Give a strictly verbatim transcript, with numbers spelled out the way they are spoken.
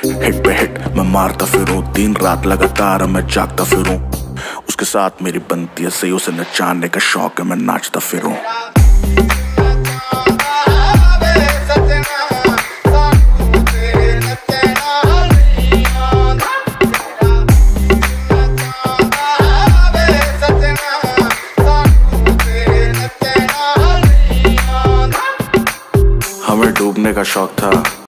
Hit पे hit मैं मारता फिरूं, दिन रात लगातार मैं जागता फिरूं। उसके साथ मेरी बनती है सही, उसे नचाने का शौक है, मैं नाचता फिरूं। हमें डूबने का शौक था,